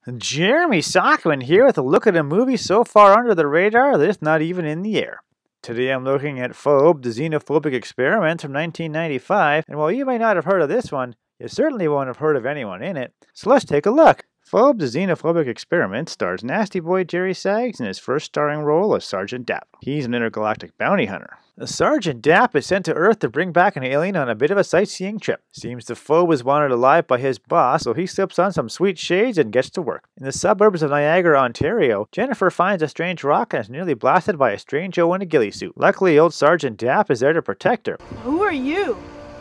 Jeremy Sockman here with a look at a movie so far under the radar that it's not even in the air. Today I'm looking at Phobe, the Xenophobic Experiment from 1995, and while you may not have heard of this one, you certainly won't have heard of anyone in it. So let's take a look. Phobe, the Xenophobic Experiment stars nasty boy Jerry Saggs in his first starring role as Sergeant Dapp. He's an intergalactic bounty hunter. Sergeant Dapp is sent to Earth to bring back an alien on a bit of a sightseeing trip. Seems the Phobe is wanted alive by his boss, so he slips on some sweet shades and gets to work. In the suburbs of Niagara, Ontario, Jennifer finds a strange rock and is nearly blasted by a strange Joe in a ghillie suit. Luckily, old Sergeant Dapp is there to protect her. Who are you?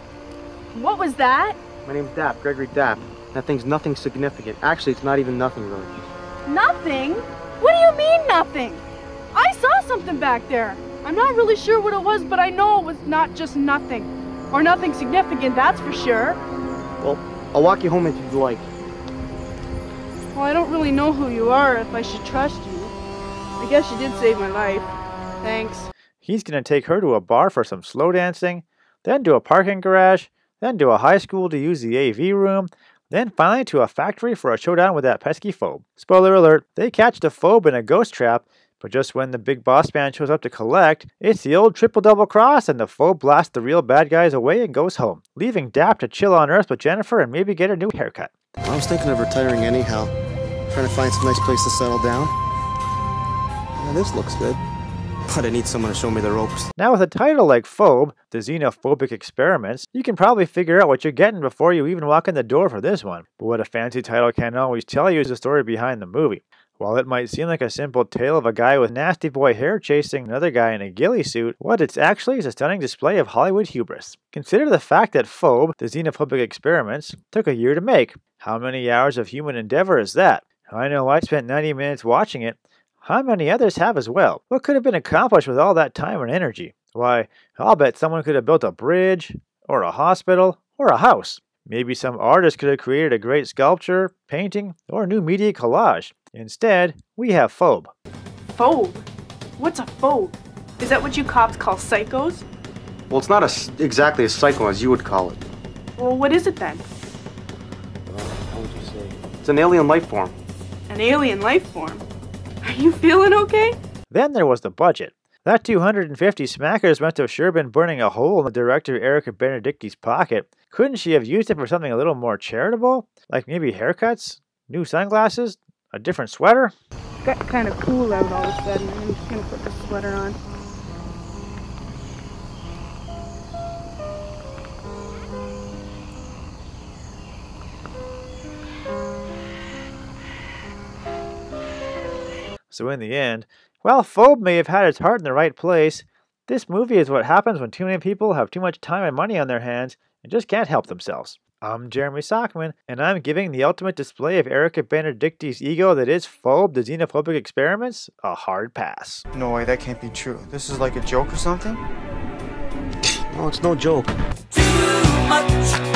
What was that? My name's Dapp, Gregory Dapp. That thing's nothing significant. Actually, it's not even nothing, really. Nothing? What do you mean, nothing? I saw something back there. I'm not really sure what it was, but I know it was not just nothing. Or nothing significant, that's for sure. Well, I'll walk you home if you'd like. Well, I don't really know who you are, if I should trust you. I guess you did save my life. Thanks. He's gonna take her to a bar for some slow dancing, then to a parking garage, then to a high school to use the AV room, then finally to a factory for a showdown with that pesky Phobe. Spoiler alert, they catch the Phobe in a ghost trap, but just when the big boss man shows up to collect, it's the old triple double cross and the Phobe blasts the real bad guys away and goes home, leaving Dapp to chill on Earth with Jennifer and maybe get a new haircut. I was thinking of retiring anyhow, trying to find some nice place to settle down. Yeah, this looks good. But I need someone to show me the ropes. Now with a title like Phobe, the Xenophobic Experiments, you can probably figure out what you're getting before you even walk in the door for this one. But what a fancy title can't always tell you is the story behind the movie. While it might seem like a simple tale of a guy with nasty boy hair chasing another guy in a ghillie suit, what it's actually is a stunning display of Hollywood hubris. Consider the fact that Phobe, the Xenophobic Experiments, took a year to make. How many hours of human endeavor is that? I know I spent 90 minutes watching it. How many others have as well? What could have been accomplished with all that time and energy? Why, I'll bet someone could have built a bridge, or a hospital, or a house. Maybe some artist could have created a great sculpture, painting, or new media collage. Instead, we have Phobe. Phobe? What's a phobe? Is that what you cops call psychos? Well, it's not exactly a psycho as you would call it. Well, what is it then? How would you say? It's an alien life form. An alien life form? Are you feeling okay? Then there was the budget. That 250 smackers must have sure been burning a hole in the director Erica Benedikty's pocket. Couldn't she have used it for something a little more charitable? Like maybe haircuts? New sunglasses? A different sweater? It got kind of cool out all of a sudden. I'm just gonna put the sweater on. So in the end, while Phobe may have had its heart in the right place, this movie is what happens when too many people have too much time and money on their hands and just can't help themselves. I'm Jeremy Sockman, and I'm giving the ultimate display of Erica Benedikty's ego that is Phobe, the Xenophobic Experiments, a hard pass. No way, that can't be true. This is like a joke or something? No, it's no joke. Too much